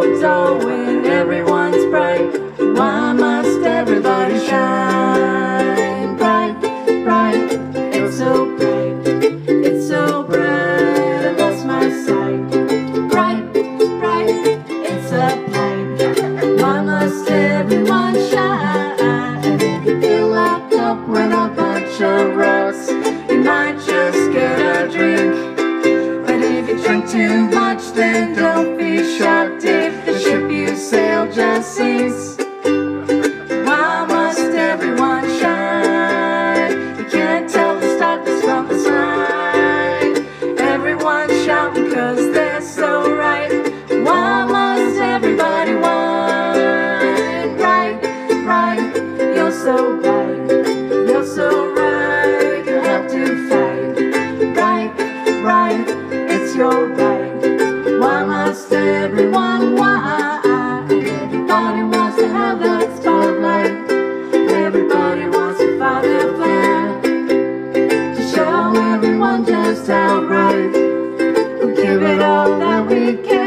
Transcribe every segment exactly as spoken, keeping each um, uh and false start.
so dull when everyone's bright? Why must everybody shine bright, bright? It's so bright, it's so bright, I lost my sight. Bright, bright, it's a blind. Why must everyone shine? And if you feel locked up with a bunch of rocks, you might just get a drink. But if you drink too much, then don't be shocked if the ship you sail just sinks. Why must everyone shine? You can't tell the darkness from the side. Everyone's shouting cause they're so right. Why must everybody whine? Right, right, you're so right. You're so right, you have to fight. Right, right, it's your right. Why must everyone whine? Everybody wants to have that spotlight. Everybody wants to find their plan, to show everyone just how right. We'll give it all that we can.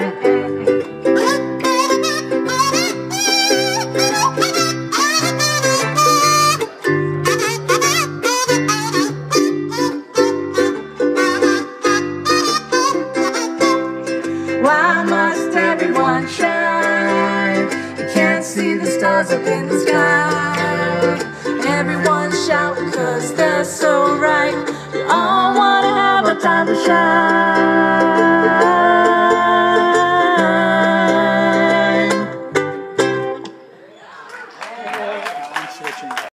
Why must everyone shine? You can't see the stars up in the sky. Everyone's shouting cause they're so right. We all wanna have a time to shine.